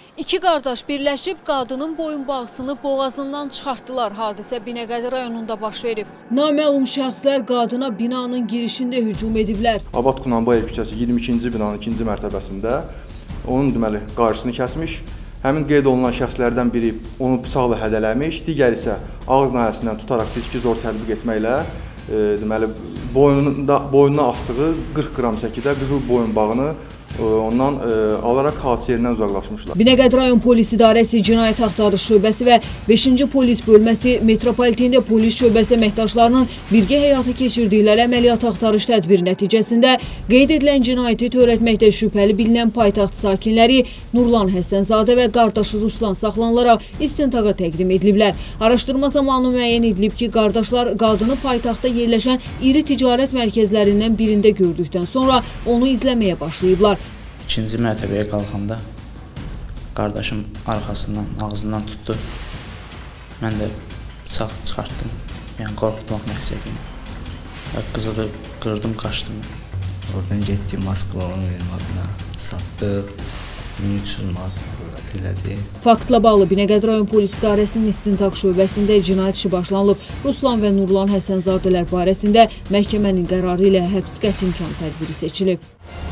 İki qardaş birləşib qadının boyunbağısını boğazından çıxartdılar. Hadisə Binəqədi rayonunda baş verib. Naməlum şəxslər qadına binanın girişində hücum ediblər. Abad Qunanbayev küçəsi 22-ci binanın 2-ci mərtəbəsində onun deməli qarşısını kəsmiş. Həmin qeyd olunan şəxslərdən biri onu bıçaqla hədələmiş, digər isə ağız nahiyəsindən tutaraq fiziki zor tətbiq etməklə deməli boynuna asdığı 40 qram çəkidə qızıl boyunbağını ondan alaraq hadisə yerindən uzaqlaşmışlar. Binəqədi rayon polis idarəsi cinayət axtarış şöbəsi və 5-ci polis bölməsi metropolitində polis şöbəsi əməkdaşlarının birgə həyata keçirdikləri əməliyyat axtarış tədbiri nəticəsində qeyd edilən cinayəti törətməkdə şübhəli bilinən paytaxt sakinləri Nurlan Həsənzadə və qardaşı Ruslan saxlanılaraq istintaqa təqdim ediliblər. Araşdırma zamanı müəyyən edilib ki, qardaşlar qadını paytaxtda yerləşən iri ticarət mərkəzlərindən birində gördükdən sonra onu izləməyə başlayıblar. İkinci mərtəbəyə qalxanda qardaşım arxasından, ağzından tutdu. Mən də bıçaq çıxartdım, yəni qorxutmaq məqsədilə. Və qızılı qırdım, qaçdım. Oradan getdim, Moskvanın verim adına satdıq, 1300 manat elədi. Faktla bağlı Binəqədi rayon polis idarəsinin istintaq şöbəsində cinayət işi başlanılıb. Ruslan və Nurlan Həsənzadələr barəsində məhkəmənin qərarı ilə həbs qəti imkan tədbiri seçilib.